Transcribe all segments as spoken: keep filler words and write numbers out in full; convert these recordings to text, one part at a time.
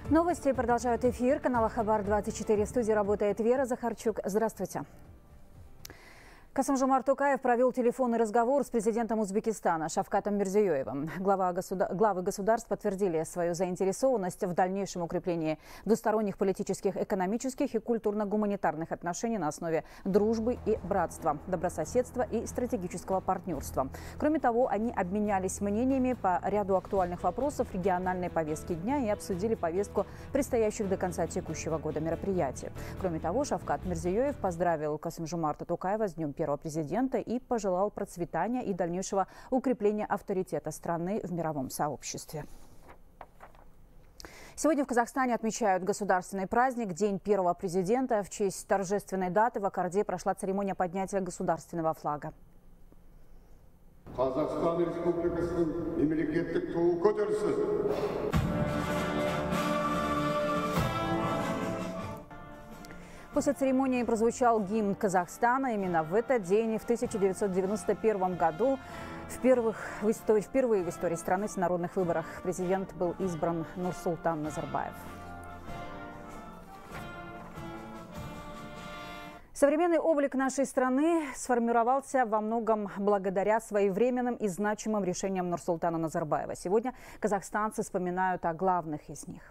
Новости продолжают эфир канала Хабар двадцать четыре. В студии работает Вера Захарчук. Здравствуйте. Касым-Жомарт Токаев провел телефонный разговор с президентом Узбекистана Шавкатом Мирзиёевым. Глава государ... Главы государств подтвердили свою заинтересованность в дальнейшем укреплении двусторонних политических, экономических и культурно-гуманитарных отношений на основе дружбы и братства, добрососедства и стратегического партнерства. Кроме того, они обменялись мнениями по ряду актуальных вопросов региональной повестки дня и обсудили повестку предстоящих до конца текущего года мероприятий. Кроме того, Шавкат Мирзиёев поздравил Касым-Жомарта Токаева с Днем первого президента и пожелал процветания и дальнейшего укрепления авторитета страны в мировом сообществе. Сегодня в Казахстане отмечают государственный праздник День первого президента. В честь торжественной даты в Аккорде прошла церемония поднятия государственного флага. Казахстан Республикасының мемлекеттік туы көтерілсін. После церемонии прозвучал гимн Казахстана. Именно в этот день, в тысяча девятьсот девяносто первом году, впервых в истории, впервые в истории страны в народных выборах президент был избран Нурсултан Назарбаев. Современный облик нашей страны сформировался во многом благодаря своевременным и значимым решениям Нурсултана Назарбаева. Сегодня казахстанцы вспоминают о главных из них.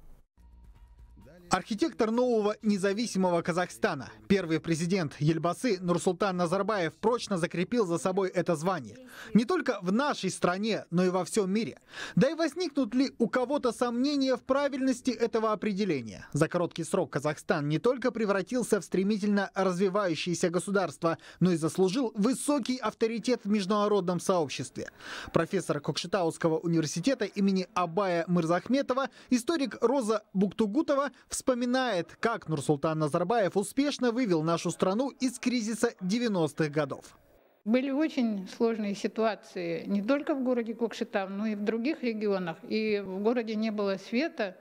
Архитектор нового независимого Казахстана, первый президент Елбасы Нурсултан Назарбаев прочно закрепил за собой это звание. Не только в нашей стране, но и во всем мире. Да и возникнут ли у кого-то сомнения в правильности этого определения? За короткий срок Казахстан не только превратился в стремительно развивающееся государство, но и заслужил высокий авторитет в международном сообществе. Профессор Кокшетауского университета имени Абая Мырзахметова, историк Роза Буктугутова вспоминает, как Нурсултан Назарбаев успешно вывел нашу страну из кризиса девяностых годов. Были очень сложные ситуации не только в городе Кокшетау, но и в других регионах. И в городе не было света,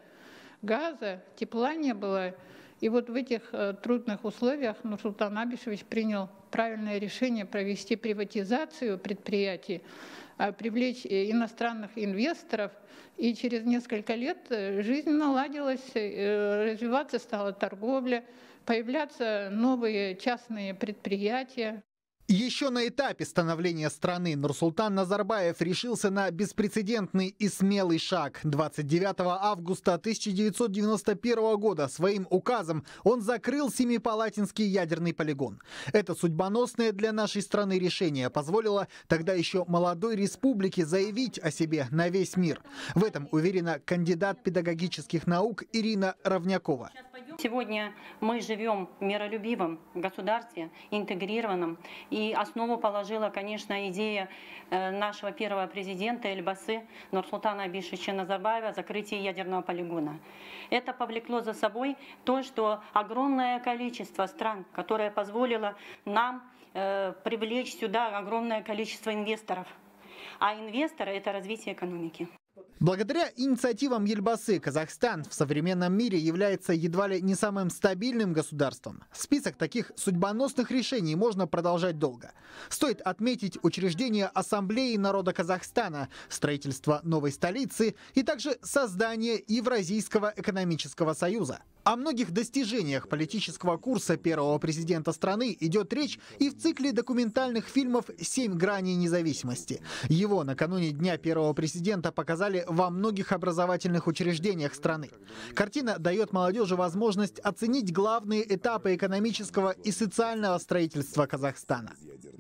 газа, тепла не было. И вот в этих трудных условиях Нурсултан Абишевич принял правильное решение провести приватизацию предприятий, привлечь иностранных инвесторов. И через несколько лет жизнь наладилась, развиваться стала торговля, появляться новые частные предприятия. Еще на этапе становления страны Нурсултан Назарбаев решился на беспрецедентный и смелый шаг. двадцать девятого августа тысяча девятьсот девяносто первого года своим указом он закрыл Семипалатинский ядерный полигон. Это судьбоносное для нашей страны решение позволило тогда еще молодой республике заявить о себе на весь мир. В этом уверена кандидат педагогических наук Ирина Равнякова. Сегодня мы живем в миролюбивом государстве, интегрированном. И основу положила, конечно, идея нашего первого президента Елбасы Нурсултана Абишевича Назарбаева о закрытии ядерного полигона. Это повлекло за собой то, что огромное количество стран, которое позволило нам э, привлечь сюда огромное количество инвесторов. А инвесторы – это развитие экономики. Благодаря инициативам Елбасы Казахстан в современном мире является едва ли не самым стабильным государством. Список таких судьбоносных решений можно продолжать долго. Стоит отметить учреждение Ассамблеи народа Казахстана, строительство новой столицы и также создание Евразийского экономического союза. О многих достижениях политического курса первого президента страны идет речь и в цикле документальных фильмов «Семь граней независимости». Его накануне Дня первого президента показали во многих образовательных учреждениях страны. Картина дает молодежи возможность оценить главные этапы экономического и социального строительства Казахстана.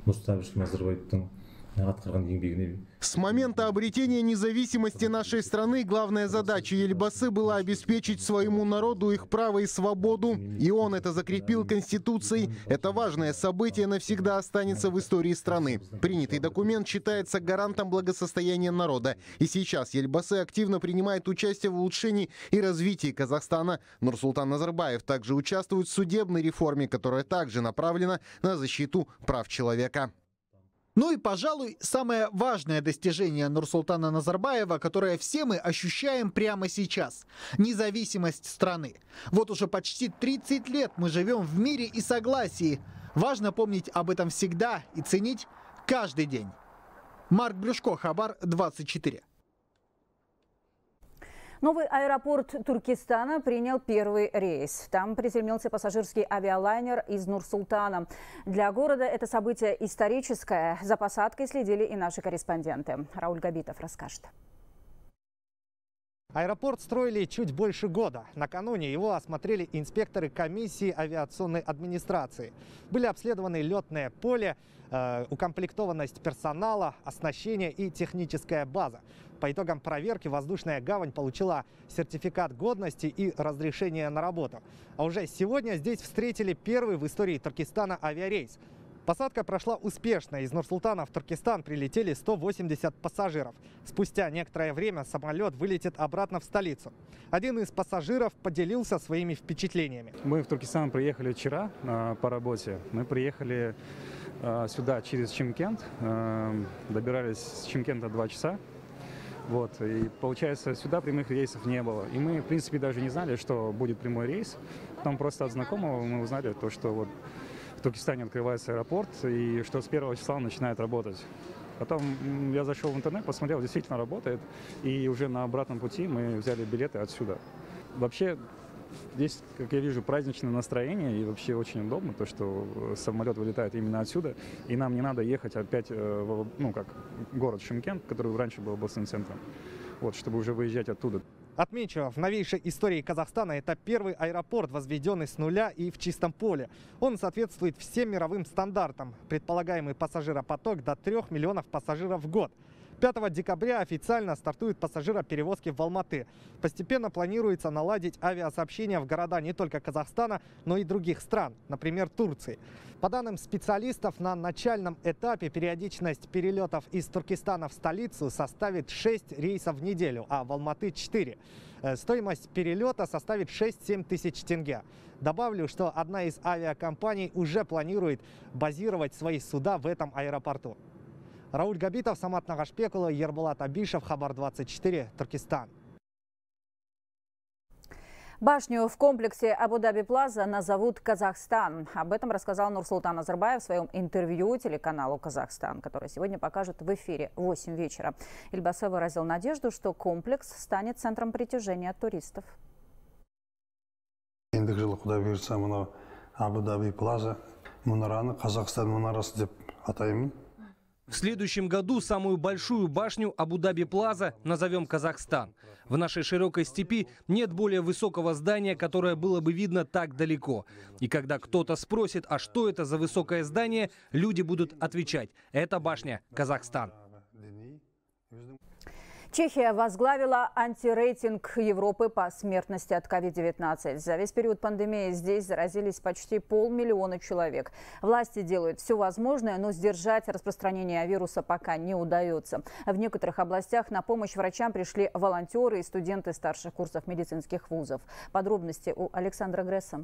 С момента обретения независимости нашей страны главная задача Елбасы была обеспечить своему народу их право и свободу, и он это закрепил Конституцией. Это важное событие навсегда останется в истории страны. Принятый документ считается гарантом благосостояния народа, и сейчас Елбасы активно принимает участие в улучшении и развитии Казахстана. Нурсултан Назарбаев также участвует в судебной реформе, которая также направлена на защиту прав человека. Ну и, пожалуй, самое важное достижение Нурсултана Назарбаева, которое все мы ощущаем прямо сейчас – независимость страны. Вот уже почти тридцать лет мы живем в мире и согласии. Важно помнить об этом всегда и ценить каждый день. Марк Брюшко, Хабар двадцать четыре. Новый аэропорт Туркестана принял первый рейс. Там приземлился пассажирский авиалайнер из Нур-Султана. Для города это событие историческое. За посадкой следили и наши корреспонденты. Рауль Габитов расскажет. Аэропорт строили чуть больше года. Накануне его осмотрели инспекторы комиссии авиационной администрации. Были обследованы летное поле, э, укомплектованность персонала, оснащение и техническая база. По итогам проверки воздушная гавань получила сертификат годности и разрешение на работу. А уже сегодня здесь встретили первый в истории Туркестана авиарейс. Посадка прошла успешно. Из Нур-Султана в Туркестан прилетели сто восемьдесят пассажиров. Спустя некоторое время самолет вылетит обратно в столицу. Один из пассажиров поделился своими впечатлениями. Мы в Туркестан приехали вчера э, по работе. Мы приехали э, сюда через Чимкент. Э, добирались с Чимкента два часа. Вот, и получается, сюда прямых рейсов не было. И мы, в принципе, даже не знали, что будет прямой рейс. Потом просто от знакомого мы узнали то, что вот в Туркестане открывается аэропорт и что с первого числа он начинает работать. Потом я зашел в интернет, посмотрел, действительно работает. И уже на обратном пути мы взяли билеты отсюда. Вообще, здесь, как я вижу, праздничное настроение и вообще очень удобно, то, что самолет вылетает именно отсюда. И нам не надо ехать опять в, ну, как город Шымкент, который раньше был областным центром, вот, чтобы уже выезжать оттуда. Отмечу, в новейшей истории Казахстана это первый аэропорт, возведенный с нуля и в чистом поле. Он соответствует всем мировым стандартам. Предполагаемый пассажиропоток до трех миллионов пассажиров в год. пятого декабря официально стартуют пассажироперевозки в Алматы. Постепенно планируется наладить авиасообщение в города не только Казахстана, но и других стран, например, Турции. По данным специалистов, на начальном этапе периодичность перелетов из Туркестана в столицу составит шесть рейсов в неделю, а в Алматы четыре. Стоимость перелета составит шесть-семь тысяч тенге. Добавлю, что одна из авиакомпаний уже планирует базировать свои суда в этом аэропорту. Рауль Габитов, Самат Нагашпекула, Ербулат Абишев, Хабар двадцать четыре, Туркестан. Башню в комплексе Абу-Даби Плаза назовут Казахстан. Об этом рассказал Нурсултан Назарбаев в своем интервью телеканалу «Казахстан», которое сегодня покажут в эфире в восемь вечера. Эльбасы выразил надежду, что комплекс станет центром притяжения туристов. Абу-Даби Плаза, Мунараны, Казахстан Мунарасы деп атаймын. В следующем году самую большую башню Абу-Даби Плаза назовем Казахстан. В нашей широкой степи нет более высокого здания, которое было бы видно так далеко. И когда кто-то спросит, а что это за высокое здание, люди будут отвечать: это башня Казахстан. Чехия возглавила антирейтинг Европы по смертности от ковид девятнадцать. За весь период пандемии здесь заразились почти полмиллиона человек. Власти делают все возможное, но сдержать распространение вируса пока не удается. В некоторых областях на помощь врачам пришли волонтеры и студенты старших курсов медицинских вузов. Подробности у Александра Гресса.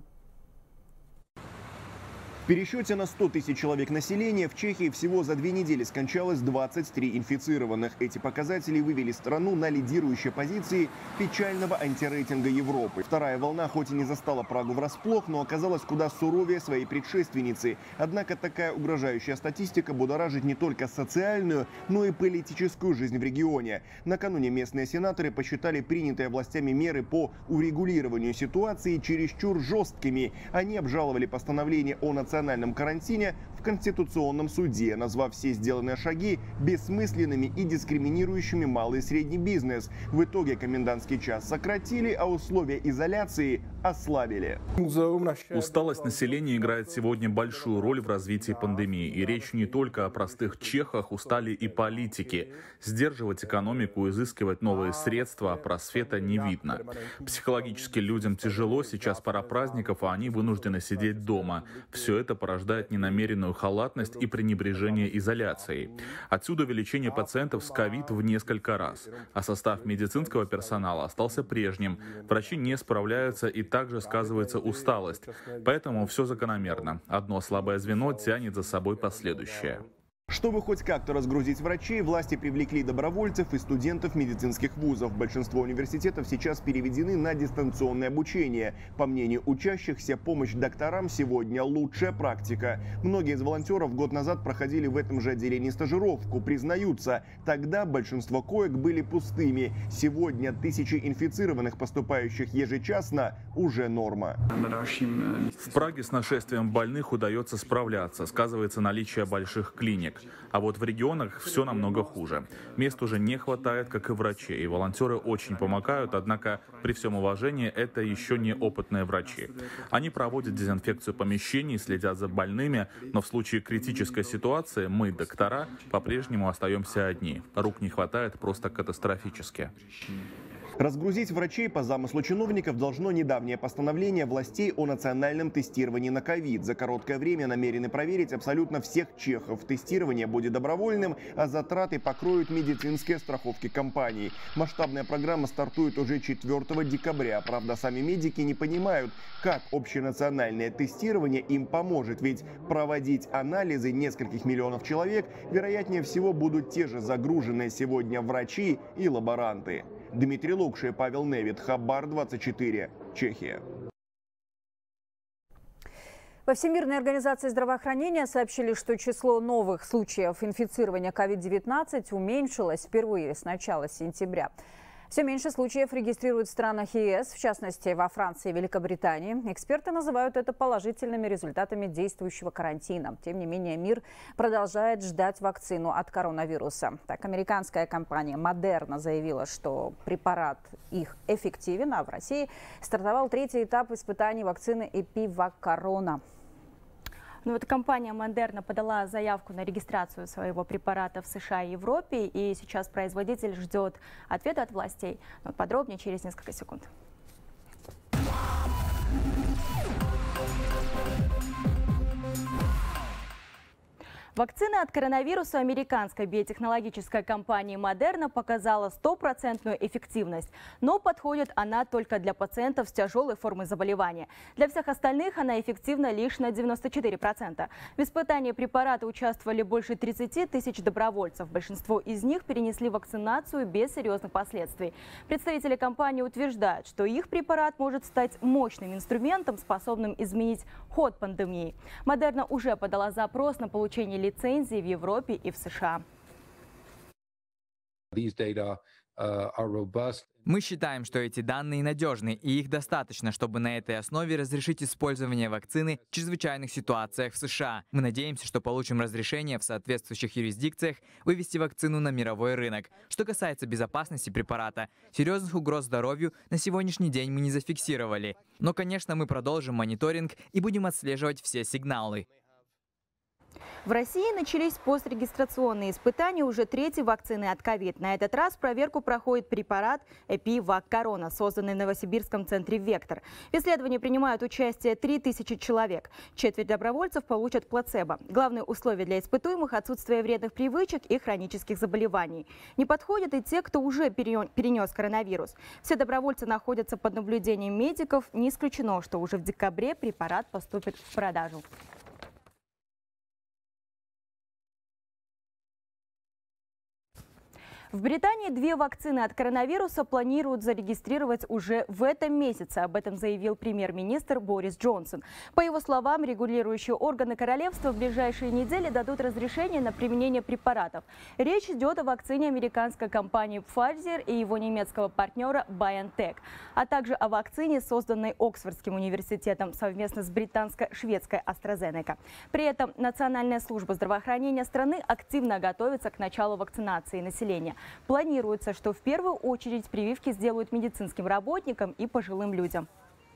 В пересчете на сто тысяч человек населения в Чехии всего за две недели скончалось двадцать три инфицированных. Эти показатели вывели страну на лидирующие позиции печального антирейтинга Европы. Вторая волна хоть и не застала Прагу врасплох, но оказалась куда суровее своей предшественницы. Однако такая угрожающая статистика будоражит не только социальную, но и политическую жизнь в регионе. Накануне местные сенаторы посчитали принятые властями меры по урегулированию ситуации чересчур жесткими. Они обжаловали постановление о национальном национальном карантине в Конституционном суде, назвав все сделанные шаги бессмысленными и дискриминирующими малый и средний бизнес. В итоге комендантский час сократили, а условия изоляции ослабили. Усталость населения играет сегодня большую роль в развитии пандемии. И речь не только о простых чехах, устали и политики. Сдерживать экономику, изыскивать новые средства, а просвета не видно. Психологически людям тяжело, сейчас пора праздников, а они вынуждены сидеть дома. Все это порождает ненамеренную халатность и пренебрежение изоляцией. Отсюда увеличение пациентов с ковид в несколько раз. А состав медицинского персонала остался прежним. Врачи не справляются, и также сказывается усталость. Поэтому все закономерно. Одно слабое звено тянет за собой последующее. Чтобы хоть как-то разгрузить врачей, власти привлекли добровольцев и студентов медицинских вузов. Большинство университетов сейчас переведены на дистанционное обучение. По мнению учащихся, помощь докторам сегодня лучшая практика. Многие из волонтеров год назад проходили в этом же отделении стажировку. Признаются, тогда большинство коек были пустыми. Сегодня тысячи инфицированных, поступающих ежечасно, уже норма. В Праге с нашествием больных удается справляться. Сказывается наличие больших клиник. А вот в регионах все намного хуже. Мест уже не хватает, как и врачей. И волонтеры очень помогают, однако при всем уважении это еще не опытные врачи. Они проводят дезинфекцию помещений, следят за больными, но в случае критической ситуации мы, доктора, по-прежнему остаемся одни. Рук не хватает просто катастрофически. Разгрузить врачей по замыслу чиновников должно недавнее постановление властей о национальном тестировании на ковид. За короткое время намерены проверить абсолютно всех чехов. Тестирование будет добровольным, а затраты покроют медицинские страховки компаний. Масштабная программа стартует уже четвёртого декабря. Правда, сами медики не понимают, как общенациональное тестирование им поможет. Ведь проводить анализы нескольких миллионов человек, вероятнее всего, будут те же загруженные сегодня врачи и лаборанты. Дмитрий Лукшин, Павел Невит, Хабар двадцать четыре, Чехия. Во Всемирной организации здравоохранения сообщили, что число новых случаев инфицирования ковид девятнадцать уменьшилось впервые с начала сентября. Все меньше случаев регистрируют в странах ЕС, в частности, во Франции и Великобритании. Эксперты называют это положительными результатами действующего карантина. Тем не менее, мир продолжает ждать вакцину от коронавируса. Так, американская компания Moderna заявила, что препарат их эффективен, а в России стартовал третий этап испытаний вакцины Эпивак-Корона. Ну вот компания Moderna подала заявку на регистрацию своего препарата в США и Европе, и сейчас производитель ждет ответа от властей. Но подробнее через несколько секунд. Вакцина от коронавируса американской биотехнологической компании Moderna показала стопроцентную эффективность, но подходит она только для пациентов с тяжелой формой заболевания. Для всех остальных она эффективна лишь на девяносто четыре процента. В испытании препарата участвовали больше тридцати тысяч добровольцев. Большинство из них перенесли вакцинацию без серьезных последствий. Представители компании утверждают, что их препарат может стать мощным инструментом, способным изменить ход пандемии. Moderna уже подала запрос на получение лицензии в Европе и в США. Мы считаем, что эти данные надежны, и их достаточно, чтобы на этой основе разрешить использование вакцины в чрезвычайных ситуациях в США. Мы надеемся, что получим разрешение в соответствующих юрисдикциях вывести вакцину на мировой рынок. Что касается безопасности препарата, серьезных угроз здоровью на сегодняшний день мы не зафиксировали. Но, конечно, мы продолжим мониторинг и будем отслеживать все сигналы. В России начались пострегистрационные испытания уже третьей вакцины от ковид. На этот раз проверку проходит препарат Эпивак-Корона, созданный в Новосибирском центре «Вектор». В исследовании принимают участие три тысячи человек. Четверть добровольцев получат плацебо. Главное условие для испытуемых – отсутствие вредных привычек и хронических заболеваний. Не подходят и те, кто уже перенес коронавирус. Все добровольцы находятся под наблюдением медиков. Не исключено, что уже в декабре препарат поступит в продажу. В Британии две вакцины от коронавируса планируют зарегистрировать уже в этом месяце. Об этом заявил премьер-министр Борис Джонсон. По его словам, регулирующие органы королевства в ближайшие недели дадут разрешение на применение препаратов. Речь идет о вакцине американской компании Pfizer и его немецкого партнера BioNTech, а также о вакцине, созданной Оксфордским университетом совместно с британско-шведской AstraZeneca. При этом Национальная служба здравоохранения страны активно готовится к началу вакцинации населения. Планируется, что в первую очередь прививки сделают медицинским работникам и пожилым людям.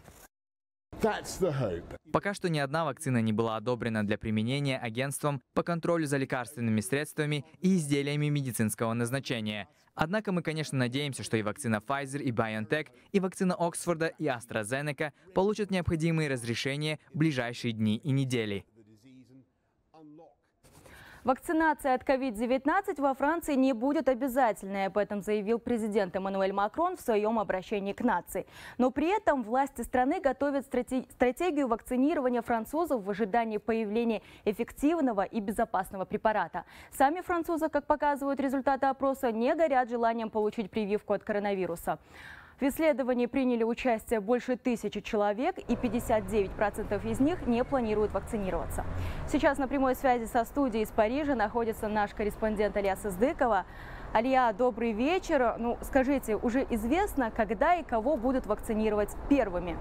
Пока что ни одна вакцина не была одобрена для применения агентством по контролю за лекарственными средствами и изделиями медицинского назначения. Однако мы, конечно, надеемся, что и вакцина Pfizer и BioNTech, и вакцина Оксфорда и AstraZeneca получат необходимые разрешения в ближайшие дни и недели. Вакцинация от ковид девятнадцать во Франции не будет обязательной. Об этом заявил президент Эммануэль Макрон в своем обращении к нации. Но при этом власти страны готовят стратегию вакцинирования французов в ожидании появления эффективного и безопасного препарата. Сами французы, как показывают результаты опроса, не горят желанием получить прививку от коронавируса. В исследовании приняли участие больше тысячи человек, и пятьдесят девять процентов из них не планируют вакцинироваться. Сейчас на прямой связи со студией из Парижа находится наш корреспондент Алия Сыздыкова. Алия, добрый вечер. Ну, скажите, уже известно, когда и кого будут вакцинировать первыми?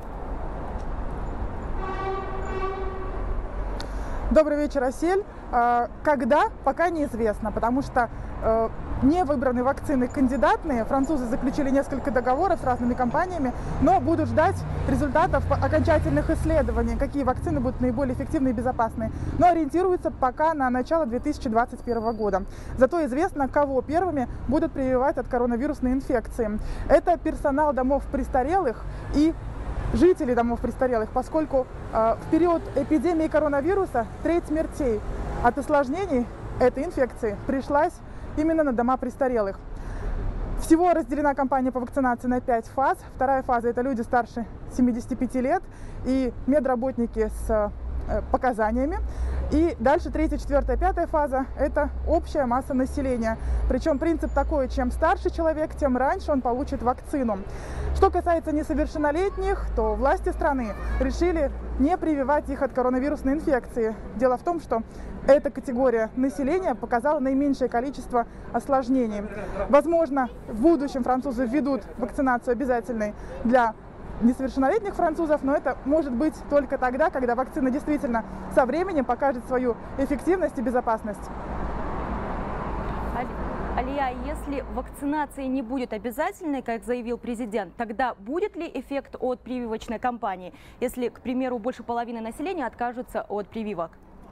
Добрый вечер, Асель. Когда, пока неизвестно, потому что не выбраны вакцины кандидатные. Французы заключили несколько договоров с разными компаниями, но будут ждать результатов окончательных исследований, какие вакцины будут наиболее эффективны и безопасны. Но ориентируются пока на начало две тысячи двадцать первого года. Зато известно, кого первыми будут прививать от коронавирусной инфекции. Это персонал домов престарелых и жители домов престарелых, поскольку э, в период эпидемии коронавируса треть смертей от осложнений этой инфекции пришлась именно на дома престарелых. Всего разделена кампания по вакцинации на пять фаз. Вторая фаза – это люди старше семидесяти пяти лет и медработники с э, показаниями. И дальше третья, четвертая, пятая фаза – это общая масса населения. Причем принцип такой: чем старше человек, тем раньше он получит вакцину. Что касается несовершеннолетних, то власти страны решили не прививать их от коронавирусной инфекции. Дело в том, что эта категория населения показала наименьшее количество осложнений. Возможно, в будущем французы введут вакцинацию обязательной для несовершеннолетних французов, но это может быть только тогда, когда вакцина действительно со временем покажет свою эффективность и безопасность. Алия, если вакцинация не будет обязательной, как заявил президент, тогда будет ли эффект от прививочной кампании, если, к примеру, больше половины населения откажутся от прививок?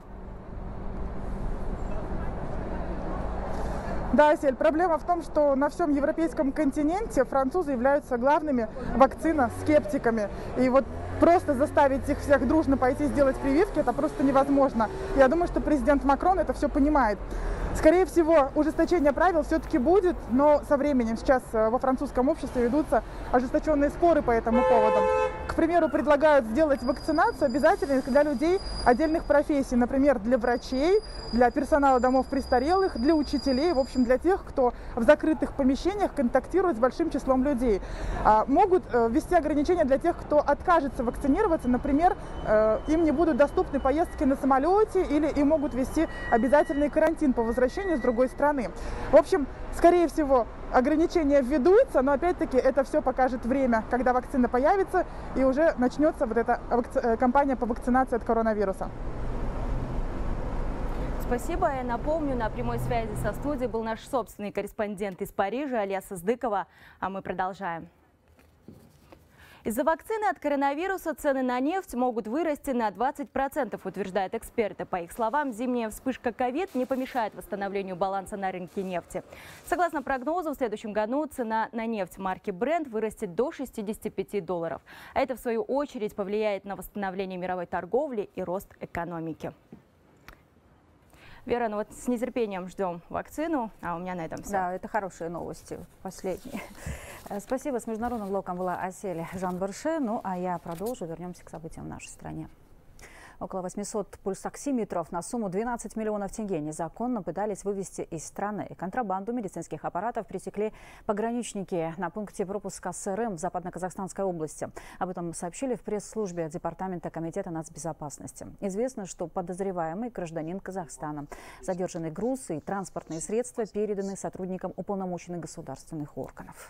Да, Сель, проблема в том, что на всем европейском континенте французы являются главными вакциноскептиками. И вот просто заставить их всех дружно пойти сделать прививки — это просто невозможно. Я думаю, что президент Макрон это все понимает. Скорее всего, ужесточение правил все-таки будет, но со временем сейчас во французском обществе ведутся ожесточенные споры по этому поводу. К примеру, предлагают сделать вакцинацию обязательной для людей отдельных профессий, например, для врачей, для персонала домов престарелых, для учителей, в общем, для тех, кто в закрытых помещениях контактирует с большим числом людей. Могут ввести ограничения для тех, кто откажется вакцинироваться, например, им не будут доступны поездки на самолете или им могут ввести обязательный карантин по возвращению с другой страны. В общем, скорее всего, ограничения введутся, но опять-таки это все покажет время, когда вакцина появится и уже начнется вот эта кампания по вакцинации от коронавируса. Спасибо. Я напомню, на прямой связи со студией был наш собственный корреспондент из Парижа Алия Сыздыкова, а мы продолжаем. Из-за вакцины от коронавируса цены на нефть могут вырасти на двадцать процентов, утверждают эксперты. По их словам, зимняя вспышка ковид не помешает восстановлению баланса на рынке нефти. Согласно прогнозу, в следующем году цена на нефть марки Brent вырастет до шестидесяти пяти долларов. А это, в свою очередь, повлияет на восстановление мировой торговли и рост экономики. Вера, ну вот с нетерпением ждем вакцину, а у меня на этом все. Да, это хорошие новости, последние. Спасибо. С международным блоком была Асель Жанберше. Ну, а я продолжу. Вернемся к событиям в нашей стране. Около восьмисот пульсоксиметров на сумму двенадцать миллионов тенге незаконно пытались вывести из страны. Контрабанду медицинских аппаратов пресекли пограничники на пункте пропуска СРМ в Западно-Казахстанской области. Об этом сообщили в пресс-службе Департамента комитета нацбезопасности. Известно, что подозреваемый гражданин Казахстана. Задержанный груз и транспортные средства переданы сотрудникам уполномоченных государственных органов.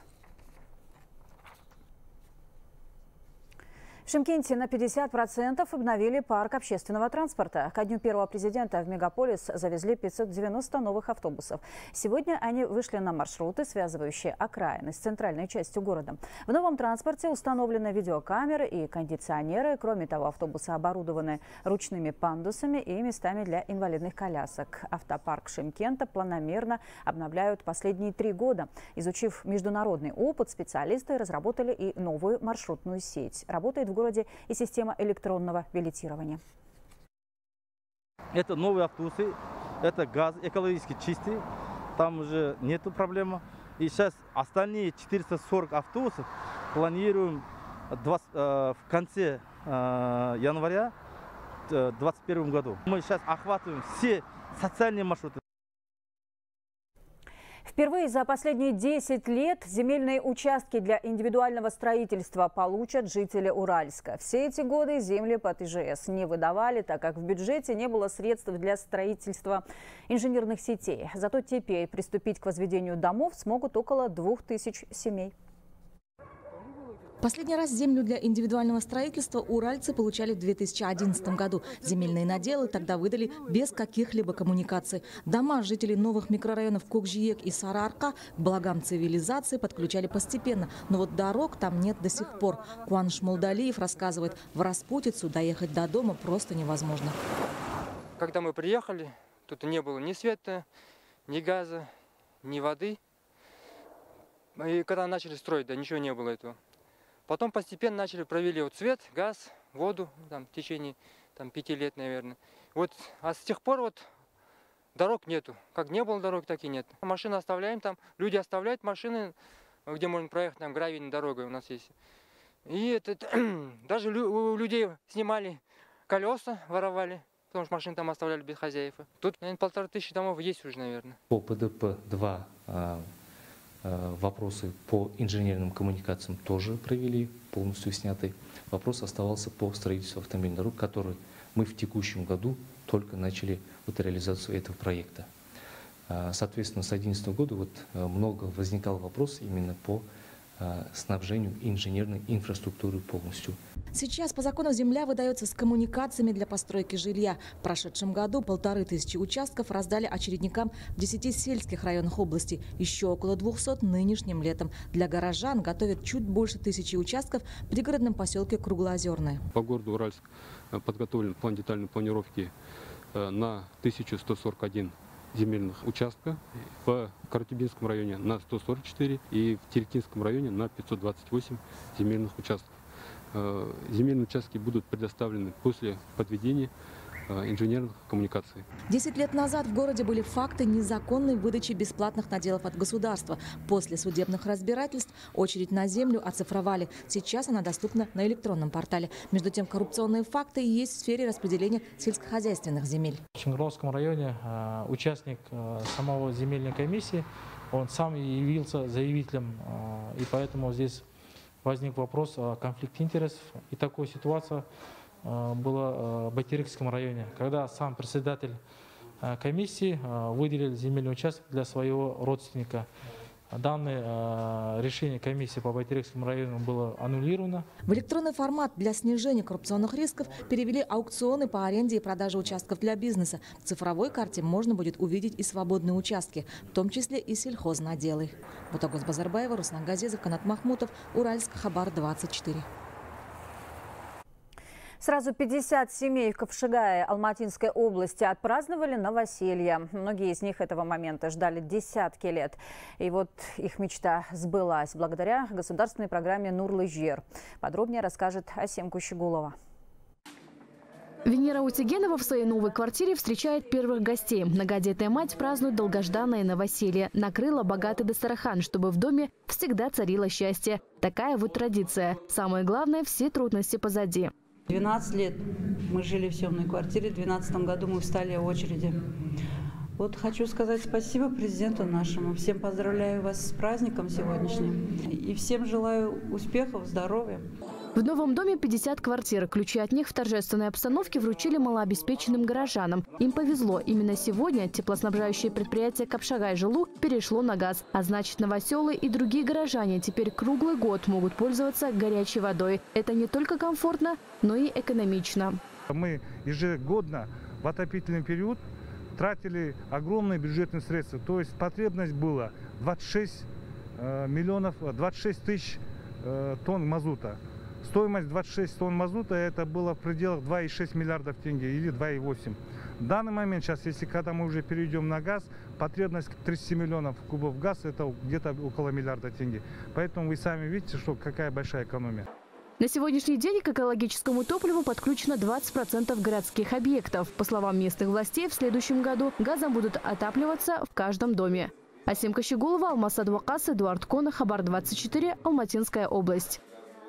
В Шымкенте на пятьдесят процентов обновили парк общественного транспорта. Ко дню первого президента в мегаполис завезли пятьсот девяносто новых автобусов. Сегодня они вышли на маршруты, связывающие окраины с центральной частью города. В новом транспорте установлены видеокамеры и кондиционеры. Кроме того, автобусы оборудованы ручными пандусами и местами для инвалидных колясок. Автопарк Шымкента планомерно обновляют последние три года. Изучив международный опыт, специалисты разработали и новую маршрутную сеть. Работает в в городе и система электронного билетирования. Это новые автобусы, Это газ экологически чистый, там уже нету проблемы. И сейчас остальные четыреста сорок автобусов планируем двадцать, э, в конце э, января две тысячи двадцать первом году. Мы сейчас охватываем все социальные маршруты. Впервые за последние десять лет земельные участки для индивидуального строительства получат жители Уральска. Все эти годы земли под И Ж С не выдавали, так как в бюджете не было средств для строительства инженерных сетей. Зато теперь приступить к возведению домов смогут около двух тысяч семей. Последний раз землю для индивидуального строительства уральцы получали в две тысячи одиннадцатом году. Земельные наделы тогда выдали без каких-либо коммуникаций. Дома жителей новых микрорайонов Кокжиек и Сарыарка к благам цивилизации подключали постепенно. Но вот дорог там нет до сих пор. Куаныш Молдалиев рассказывает, в распутицу доехать до дома просто невозможно. Когда мы приехали, тут не было ни света, ни газа, ни воды. И когда начали строить, да, ничего не было этого. Потом постепенно начали, провели вот свет, газ, воду, там, в течение там, пяти лет, наверное. Вот, а с тех пор вот дорог нету. Как не было дорог, так и нет. Машины оставляем там, люди оставляют машины, где можно проехать, там гравийная дорога у нас есть. И это, даже у людей снимали колеса, воровали, потому что машины там оставляли без хозяев. Тут, наверное, полторы тысячи домов есть уже, наверное. По П Д П два вопросы по инженерным коммуникациям тоже провели, полностью сняты. Вопрос оставался по строительству автомобильных дорог, который мы в текущем году только начали вот реализацию этого проекта. Соответственно, с две тысячи одиннадцатого года вот много возникал вопрос именно по снабжению инженерной инфраструктуры полностью. Сейчас по закону земля выдается с коммуникациями для постройки жилья. В прошедшем году полторы тысячи участков раздали очередникам в десяти сельских районах области. Еще около двухсот нынешним летом. Для горожан готовят чуть больше тысячи участков в пригородном поселке Круглоозерное. По городу Уральск подготовлен план детальной планировки на тысячу сто сорок один земельных участков, в Каратюбинском районе на сто сорок четыре и в Терекинском районе на пятьсот двадцать восемь земельных участков. Земельные участки будут предоставлены после подведения инженерных коммуникаций. Десять лет назад в городе были факты незаконной выдачи бесплатных наделов от государства. После судебных разбирательств очередь на землю оцифровали. Сейчас она доступна на электронном портале. Между тем, коррупционные факты есть в сфере распределения сельскохозяйственных земель. В Чонгровском районе э, участник э, самого земельной комиссии, он сам явился заявителем, э, и поэтому здесь возник вопрос о конфликте интересов. И такая ситуация было в Байтерекском районе, когда сам председатель комиссии выделил земельный участок для своего родственника. Данное решение комиссии по Байтерекскому району было аннулировано. В электронный формат для снижения коррупционных рисков перевели аукционы по аренде и продаже участков для бизнеса. В цифровой карте можно будет увидеть и свободные участки, в том числе и сельхознаделы. Бутагоз Базарбаева, Руслан Газизов, Канат Махмутов, Уральск, Хабар двадцать четыре. Сразу пятьдесят семей в Капшигае Алматинской области отпраздновали новоселье. Многие из них этого момента ждали десятки лет. И вот их мечта сбылась благодаря государственной программе «Нурлы Жер». Подробнее расскажет Асем Кущегулова. Венера Утигенова в своей новой квартире встречает первых гостей. Многодетная мать празднует долгожданное новоселье. Накрыла богатый дастархан, чтобы в доме всегда царило счастье. Такая вот традиция. Самое главное, все трудности позади. двенадцать лет мы жили в съемной квартире, в две тысячи двенадцатом году мы встали в очереди. Вот хочу сказать спасибо президенту нашему. Всем поздравляю вас с праздником сегодняшним. И всем желаю успехов, здоровья. В новом доме пятьдесят квартир. Ключи от них в торжественной обстановке вручили малообеспеченным горожанам. Им повезло. Именно сегодня теплоснабжающее предприятие «Капшагай-Жылу» перешло на газ. А значит, новоселы и другие горожане теперь круглый год могут пользоваться горячей водой. Это не только комфортно, но и экономично. Мы ежегодно в отопительный период тратили огромные бюджетные средства. То есть потребность была двадцать шесть миллионов, двадцать шесть тысяч тонн мазута. Стоимость двадцать шесть тонн мазута это было в пределах два и шесть миллиардов тенге или два и восемь. В данный момент сейчас, если когда мы уже перейдем на газ, потребность тридцать миллионов кубов газа это где-то около миллиарда тенге. Поэтому вы сами видите, что какая большая экономия. На сегодняшний день к экологическому топливу подключено двадцать процентов городских объектов. По словам местных властей, в следующем году газом будут отапливаться в каждом доме. Асим Кащегулова, Алмасад Вакас, Эдуард Кон, Хабар двадцать четыре, Алматинская область.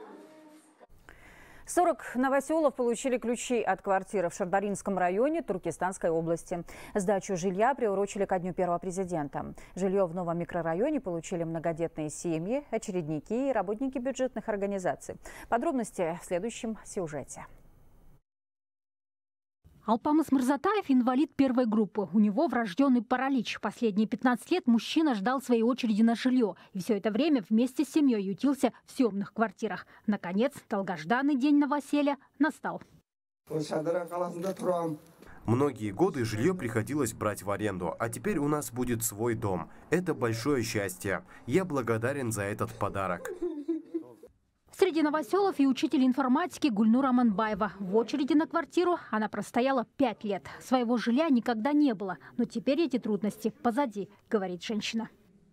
сорок новоселов получили ключи от квартиры в Шардаринском районе Туркестанской области. Сдачу жилья приурочили ко дню первого президента. Жилье в новом микрорайоне получили многодетные семьи, очередники и работники бюджетных организаций. Подробности в следующем сюжете. Алпамыс Мырзатаев – инвалид первой группы. У него врожденный паралич. Последние пятнадцать лет мужчина ждал своей очереди на жилье. И все это время вместе с семьей ютился в съемных квартирах. Наконец, долгожданный день новоселья настал. Многие годы жилье приходилось брать в аренду, а теперь у нас будет свой дом. Это большое счастье. Я благодарен за этот подарок. Среди новоселов и учитель информатики Гульнура Аманбаева. В очереди на квартиру она простояла пять лет. Своего жилья никогда не было. Но теперь эти трудности позади, говорит женщина.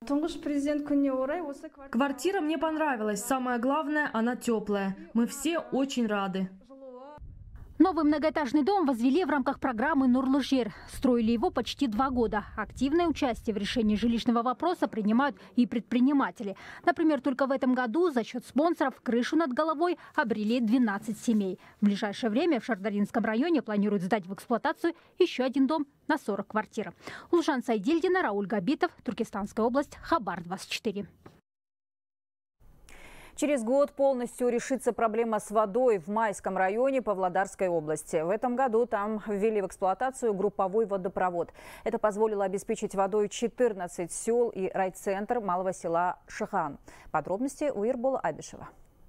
Квартира мне понравилась. Самое главное, она теплая. Мы все очень рады. Новый многоэтажный дом возвели в рамках программы «Нурлы жер». Строили его почти два года. Активное участие в решении жилищного вопроса принимают и предприниматели. Например, только в этом году за счет спонсоров крышу над головой обрели двенадцать семей. В ближайшее время в Шардаринском районе планируют сдать в эксплуатацию еще один дом на сорок квартир. Улжан Сайдильдина, Рауль Габитов, Туркестанская область, Хабар двадцать четыре. Через год полностью решится проблема с водой в Майском районе Павлодарской области. В этом году там ввели в эксплуатацию групповой водопровод. Это позволило обеспечить водой четырнадцать сел и райцентр малого села Шихан. Подробности у Ирбола Абишева.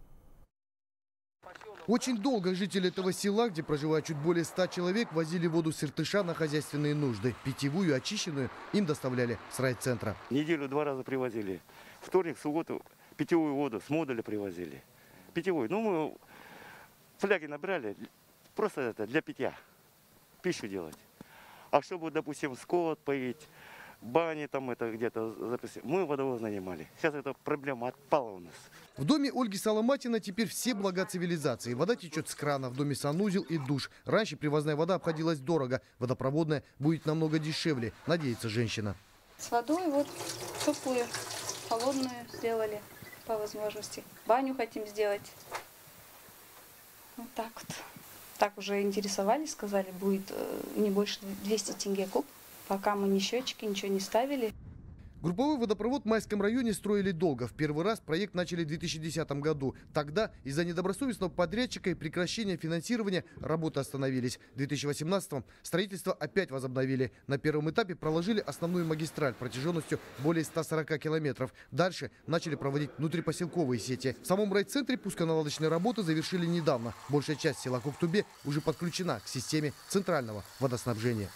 Очень долго жители этого села, где проживает чуть более ста человек, возили воду с Иртыша на хозяйственные нужды. Питьевую, очищенную им доставляли с райцентра. Неделю два раза привозили. Вторник, субботу питьевую воду с модуля привозили. Питьевую. Ну, мы фляги набрали, просто это для питья, пищу делать. А чтобы, допустим, скот поить, бани там это где-то запустить, мы водовоз нанимали. Сейчас эта проблема отпала у нас. В доме Ольги Соломатина теперь все блага цивилизации. Вода течет с крана, в доме санузел и душ. Раньше привозная вода обходилась дорого, водопроводная будет намного дешевле, надеется женщина. С водой вот теплую, холодную сделали по возможности. Баню хотим сделать. Вот так вот. Так уже интересовались, сказали, будет не больше двухсот тенге куб. Пока мы ни счетчики, ничего не ставили. Групповой водопровод в Майском районе строили долго. В первый раз проект начали в две тысячи десятом году. Тогда из-за недобросовестного подрядчика и прекращения финансирования работы остановились. В две тысячи восемнадцатом строительство опять возобновили. На первом этапе проложили основную магистраль протяженностью более ста сорока километров. Дальше начали проводить внутрипоселковые сети. В самом райцентре пусконаладочные работы завершили недавно. Большая часть села Коктубе уже подключена к системе центрального водоснабжения.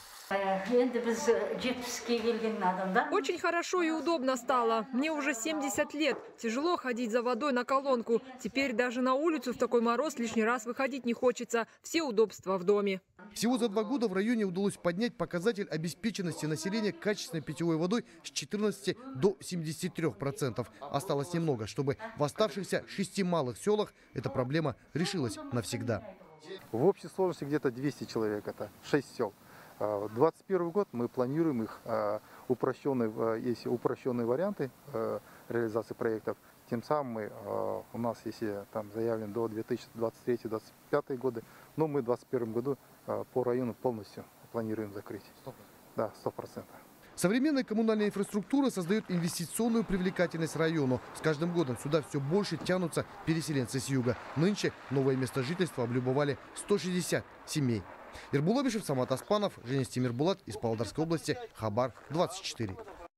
Очень хорошо и удобно стало. Мне уже семьдесят лет. Тяжело ходить за водой на колонку. Теперь даже на улицу в такой мороз лишний раз выходить не хочется. Все удобства в доме. Всего за два года в районе удалось поднять показатель обеспеченности населения качественной питьевой водой с четырнадцати до семидесяти трёх процентов. Осталось немного, чтобы в оставшихся шести малых селах эта проблема решилась навсегда. В общей сложности где-то двести человек, это шесть сел. двадцать первый год мы планируем их упрощенные, есть упрощенные варианты реализации проектов. Тем самым мы, у нас если там заявлен до две тысячи двадцать третьего — две тысячи двадцать пятого года, но мы в двадцать первом году по району полностью планируем закрыть. Да, сто процентов. Современная коммунальная инфраструктура создает инвестиционную привлекательность району. С каждым годом сюда все больше тянутся переселенцы с юга. Нынче новое место жительства облюбовали сто шестьдесят семей. Ирбул Абишев, Самат Аспанов, Женя Стимирбулат из Павлодарской области, Хабар двадцать четыре.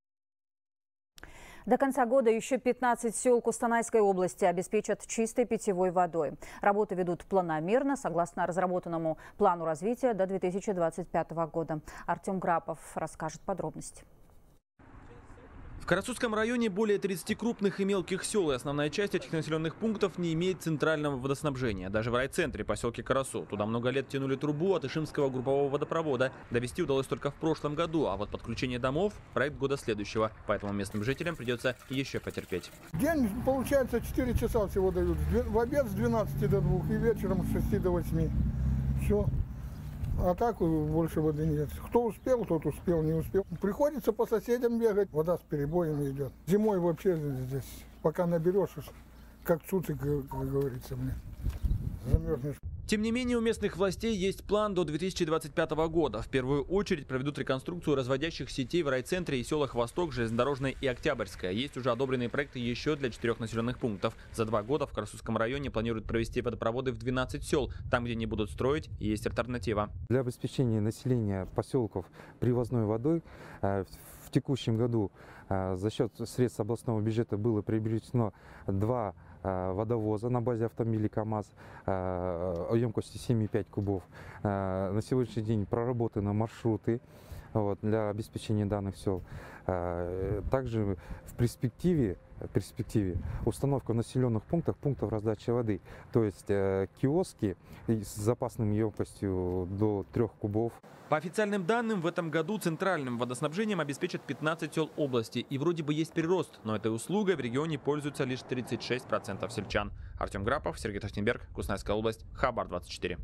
До конца года еще пятнадцать сел Кустанайской области обеспечат чистой питьевой водой. Работы ведут планомерно, согласно разработанному плану развития до две тысячи двадцать пятого года. Артем Грапов расскажет подробности. В Карасусском районе более тридцати крупных и мелких сел, и основная часть этих населенных пунктов не имеет центрального водоснабжения. Даже в райцентре поселке Карасу. Туда много лет тянули трубу от Ишимского группового водопровода. Довести удалось только в прошлом году, а вот подключение домов – проект года следующего. Поэтому местным жителям придется еще потерпеть. День, получается, четыре часа всего дают. В обед с двенадцати до двух и вечером с шести до восьми. Все. А так больше воды нет. Кто успел, тот успел, не успел. Приходится по соседям бегать. Вода с перебоями идет. Зимой вообще здесь, пока наберешь, как цуцик, как говорится, мне, замерзнешь. Тем не менее, у местных властей есть план до две тысячи двадцать пятого года. В первую очередь проведут реконструкцию разводящих сетей в райцентре и селах Восток, Железнодорожная и Октябрьская. Есть уже одобренные проекты еще для четырех населенных пунктов. За два года в Карасусском районе планируют провести водопроводы в двенадцать сел. Там, где не будут строить, есть альтернатива. Для обеспечения населения поселков привозной водой в текущем году за счет средств областного бюджета было приобретено два водовоза на базе автомобилей КАМАЗ емкостью семь и пять кубов. На сегодняшний день проработаны маршруты вот, для обеспечения данных сел. Также в перспективе, в перспективе установка в населенных пунктах пунктов раздачи воды, то есть киоски с запасной емкостью до трех кубов. По официальным данным, в этом году центральным водоснабжением обеспечат пятнадцать сел области. И вроде бы есть прирост, но этой услугой в регионе пользуются лишь тридцать шесть процентов сельчан. Артем Грапов, Сергей Тахтенберг, Кустанайская область, Хабар двадцать четыре.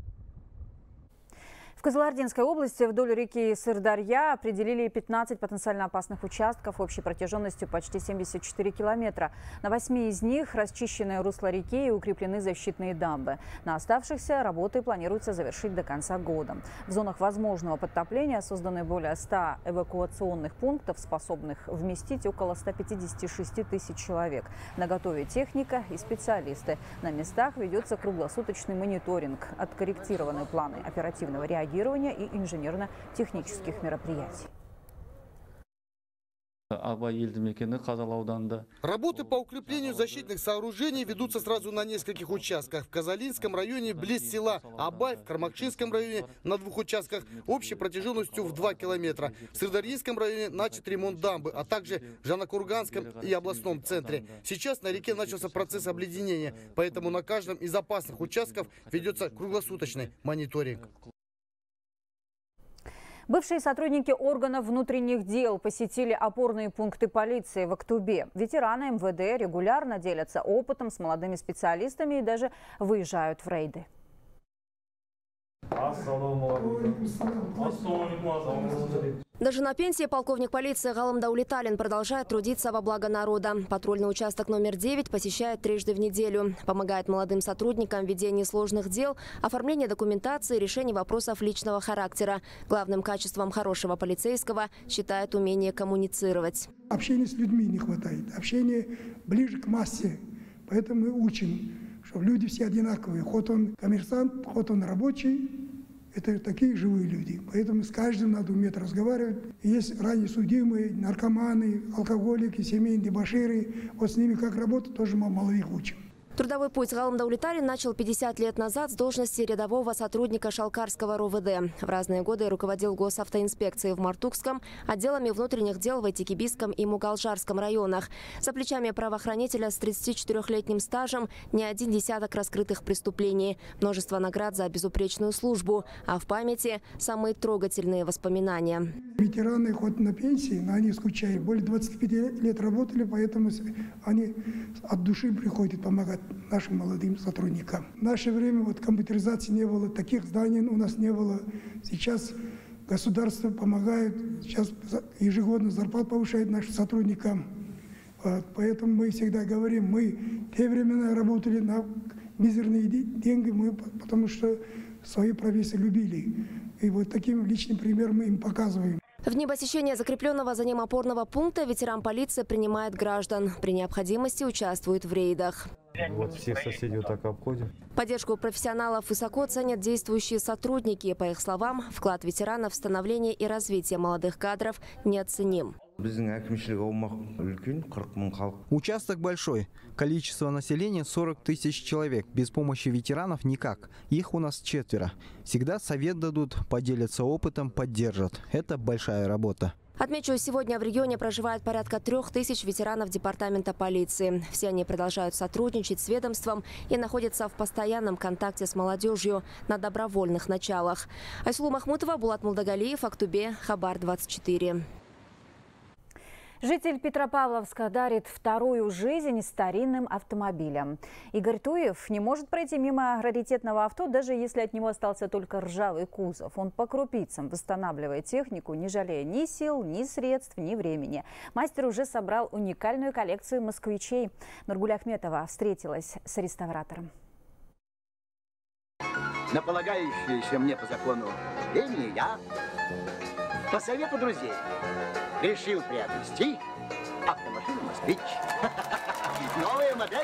В Кызылординской области вдоль реки Сырдарья определили пятнадцать потенциально опасных участков общей протяженностью почти семьдесят четыре километра. На восьми из них расчищены русла реки и укреплены защитные дамбы. На оставшихся работы планируется завершить до конца года. В зонах возможного подтопления созданы более ста эвакуационных пунктов, способных вместить около ста пятидесяти шести тысяч человек. Наготове техника и специалисты. На местах ведется круглосуточный мониторинг, откорректированы планы оперативного реагирования и инженерно-технических мероприятий. Работы по укреплению защитных сооружений ведутся сразу на нескольких участках. В Казалинском районе близ села Абай, в Кармакшинском районе на двух участках общей протяженностью в два километра. В Сырдарьинском районе начат ремонт дамбы, а также в Жанакурганском и областном центре. Сейчас на реке начался процесс обледенения, поэтому на каждом из опасных участков ведется круглосуточный мониторинг. Бывшие сотрудники органов внутренних дел посетили опорные пункты полиции в Актубе. Ветераны эм вэ дэ регулярно делятся опытом с молодыми специалистами и даже выезжают в рейды. Даже на пенсии полковник полиции Галам Даулеталин продолжает трудиться во благо народа. Патрульный участок номер девять посещает трижды в неделю. Помогает молодым сотрудникам в ведении сложных дел, оформлении документации, решении вопросов личного характера. Главным качеством хорошего полицейского считает умение коммуницировать. Общения с людьми не хватает. Общение ближе к массе. Поэтому мы учим, что люди все одинаковые. Хоть он коммерсант, хоть он рабочий. Это такие живые люди. Поэтому с каждым надо уметь разговаривать. Есть ранее судимые, наркоманы, алкоголики, семейные дебоширы. Вот с ними как работать, тоже мы молодых учим. Трудовой путь Галам Даулеталин начал пятьдесят лет назад с должности рядового сотрудника Шалкарского эр о вэ дэ. В разные годы руководил госавтоинспекцией в Мартукском, отделами внутренних дел в Айтикибийском и Мугалжарском районах. За плечами правоохранителя с тридцатичетырёхлетним стажем не один десяток раскрытых преступлений, множество наград за безупречную службу, а в памяти самые трогательные воспоминания. Ветераны хоть на пенсии, но они скучают. Более двадцати пяти лет работали, поэтому они от души приходят помогать нашим молодым сотрудникам. В наше время вот компьютеризации не было, таких зданий у нас не было. Сейчас государство помогает, сейчас ежегодно зарплату повышает нашим сотрудникам. Вот, поэтому мы всегда говорим, мы в те времена работали на мизерные деньги, мы, потому что свою профессию любили. И вот таким личным примером мы им показываем. В дни посещения закрепленного за ним опорного пункта ветеран полиции принимает граждан. При необходимости участвует в рейдах. Вот всех соседей вот так обходим. Поддержку профессионалов высоко ценят действующие сотрудники. По их словам, вклад ветеранов в становление и развитие молодых кадров неоценим. Участок большой. Количество населения сорок тысяч человек. Без помощи ветеранов никак. Их у нас четверо. Всегда совет дадут, поделятся опытом, поддержат. Это большая работа. Отмечу, сегодня в регионе проживает порядка трех тысяч ветеранов департамента полиции. Все они продолжают сотрудничать с ведомством и находятся в постоянном контакте с молодежью на добровольных началах. Айсулу Махмутова, Булат Мулдагалиев, Актубе, Хабар двадцать четыре. Житель Петропавловска дарит вторую жизнь старинным автомобилям. Игорь Туев не может пройти мимо раритетного авто, даже если от него остался только ржавый кузов. Он по крупицам восстанавливает технику, не жалея ни сил, ни средств, ни времени. Мастер уже собрал уникальную коллекцию москвичей. Нургуль Ахметова встретилась с реставратором. На полагающееся мне по закону имя я, по совету друзей, решил приобрести автомашину «Москвич». Новая модель.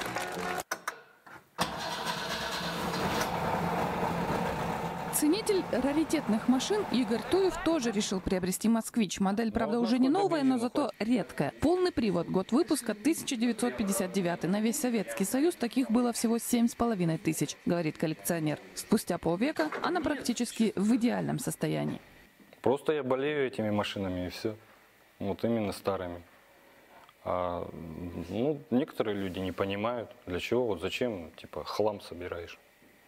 Ценитель раритетных машин Игорь Туев тоже решил приобрести «Москвич». Модель, правда, уже не новая, но зато редкая. Полный привод, год выпуска тысяча девятьсот пятьдесят девятый. На весь Советский Союз таких было всего семь с половиной тысяч, говорит коллекционер. Спустя полвека она практически в идеальном состоянии. Просто я болею этими машинами и все. Вот именно старыми. А, ну, некоторые люди не понимают, для чего, вот зачем, типа, хлам собираешь.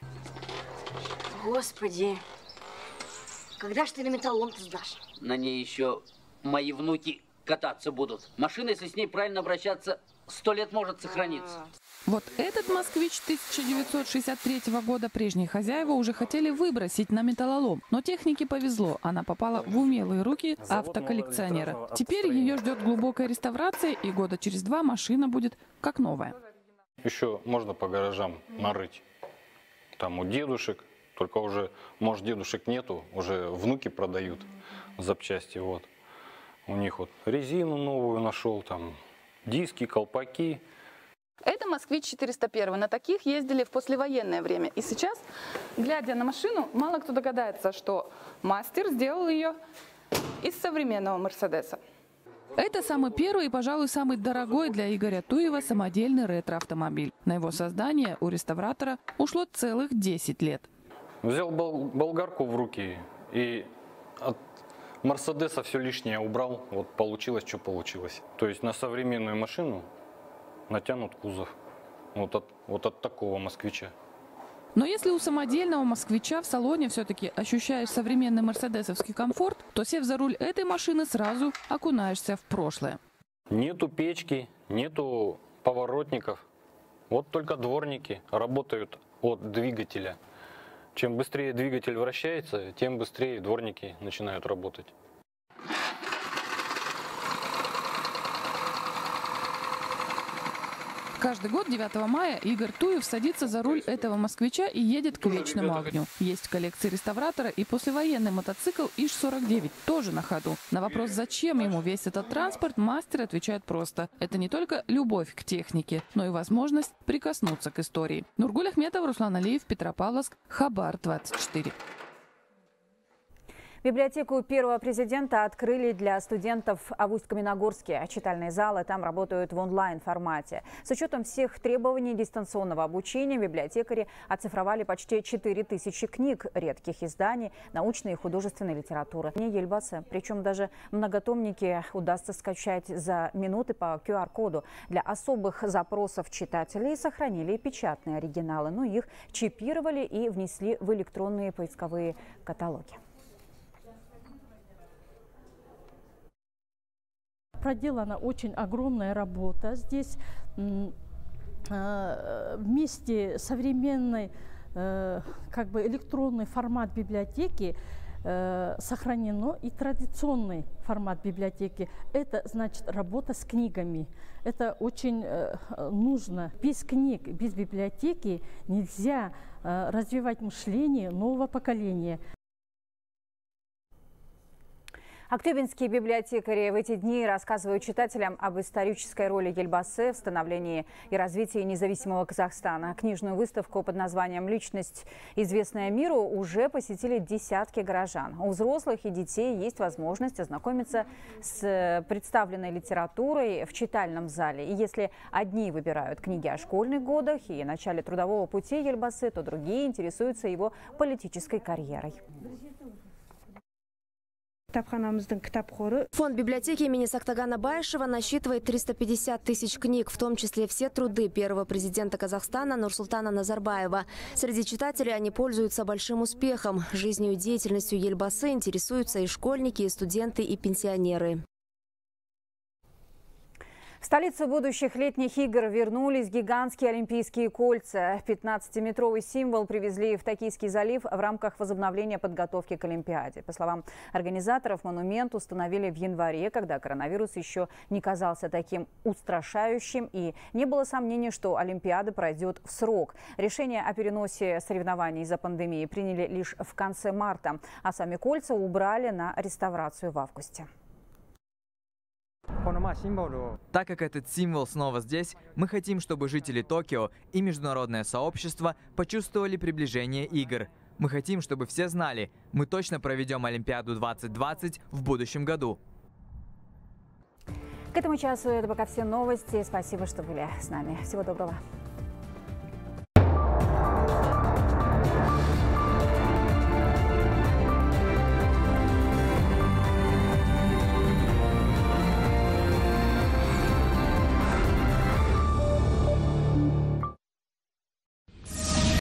Господи, когда ж ты на металлолом-то сдашь? На ней еще мои внуки кататься будут. Машина, если с ней правильно обращаться, сто лет может сохраниться. Вот этот «Москвич» тысяча девятьсот шестьдесят третьего года прежние хозяева уже хотели выбросить на металлолом. Но технике повезло. Она попала в умелые руки автоколлекционера. Теперь ее ждет глубокая реставрация, и года через два машина будет как новая. Еще можно по гаражам нарыть. Там у дедушек, только уже, может, дедушек нету, уже внуки продают запчасти. Вот. У них вот резину новую нашел, там диски, колпаки. Это «Москвич» четыреста один. На таких ездили в послевоенное время. И сейчас, глядя на машину, мало кто догадается, что мастер сделал ее из современного «Мерседеса». Это самый первый и, пожалуй, самый дорогой для Игоря Туева самодельный ретро-автомобиль. На его создание у реставратора ушло целых десять лет. Взял бол болгарку в руки и от «Мерседеса» все лишнее убрал. Вот получилось, что получилось. То есть на современную машину натянут кузов. Вот от, вот от такого «Москвича». Но если у самодельного «Москвича» в салоне все-таки ощущаешь современный мерседесовский комфорт, то, сев за руль этой машины, сразу окунаешься в прошлое. Нету печки, нету поворотников. Вот только дворники работают от двигателя. Чем быстрее двигатель вращается, тем быстрее дворники начинают работать. Каждый год девятого мая Игорь Туев садится за руль этого «Москвича» и едет к вечному огню. Есть в коллекции реставратора и послевоенный мотоцикл ИЖ сорок девять, тоже на ходу. На вопрос, зачем ему весь этот транспорт, мастер отвечает просто. Это не только любовь к технике, но и возможность прикоснуться к истории. Нургуль Ахметова, Руслан Алиев, Петропавловск, Хабар двадцать четыре. Библиотеку первого президента открыли для студентов в Усть-Каменогорске. Читальные залы там работают в онлайн-формате. С учетом всех требований дистанционного обучения библиотекари оцифровали почти четыре тысячи книг, редких изданий, научной и художественной литературы. Не Ельбасы. Причем даже многотомники удастся скачать за минуты по ку ар коду. Для особых запросов читателей сохранили печатные оригиналы, но их чипировали и внесли в электронные поисковые каталоги. Проделана очень огромная работа. Здесь вместе современный как бы электронный формат библиотеки сохранено и традиционный формат библиотеки. Это значит работа с книгами. Это очень нужно. Без книг, без библиотеки нельзя развивать мышление нового поколения. Актюбинские библиотекари в эти дни рассказывают читателям об исторической роли Ельбасы в становлении и развитии независимого Казахстана. Книжную выставку под названием «Личность, известная миру» уже посетили десятки горожан. У взрослых и детей есть возможность ознакомиться с представленной литературой в читальном зале. И если одни выбирают книги о школьных годах и начале трудового пути Ельбасы, то другие интересуются его политической карьерой. Фонд библиотеки имени Сактагана Байшева насчитывает триста пятьдесят тысяч книг, в том числе все труды первого президента Казахстана Нурсултана Назарбаева. Среди читателей они пользуются большим успехом. Жизнью и деятельностью Ельбасы интересуются и школьники, и студенты, и пенсионеры. В столицу будущих летних игр вернулись гигантские олимпийские кольца. пятнадцатиметровый символ привезли в Токийский залив в рамках возобновления подготовки к Олимпиаде. По словам организаторов, монумент установили в январе, когда коронавирус еще не казался таким устрашающим и не было сомнений, что Олимпиада пройдет в срок. Решение о переносе соревнований из-за пандемии приняли лишь в конце марта, а сами кольца убрали на реставрацию в августе. Так как этот символ снова здесь, мы хотим, чтобы жители Токио и международное сообщество почувствовали приближение игр. Мы хотим, чтобы все знали, мы точно проведем Олимпиаду двадцать двадцать в будущем году. К этому часу это пока все новости. Спасибо, что были с нами. Всего доброго.